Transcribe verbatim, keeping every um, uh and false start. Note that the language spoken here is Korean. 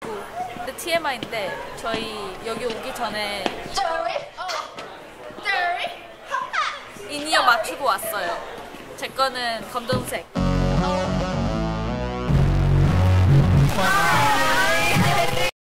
입고. 근데 티엠아이인데 저희 여기 오기 전에 이니어 맞추고 왔어요. 제 거는 검정색.